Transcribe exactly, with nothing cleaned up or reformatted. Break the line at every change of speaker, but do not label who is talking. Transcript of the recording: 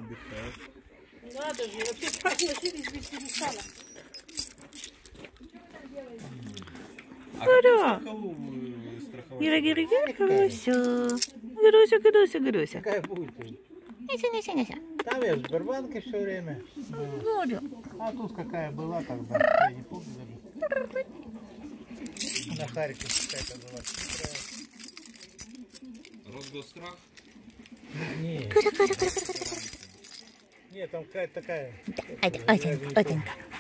отдыхает.
Надо же, вообще согласились без перестала.
А какую вы страховать?
Гира, гира, гира, Груся. Груся, Груся, Груся.
Какая будет?
Неся, неся, неся.
Там я в Сбербанке все время.
Говорю.
А тут какая была тогда? Я не помню даже. На Харькове какая-то была.
Росгосстрах?
Нет.
Кура, кура, кура, кура, кура.
Нет, там какая-то такая.
Один, один, один.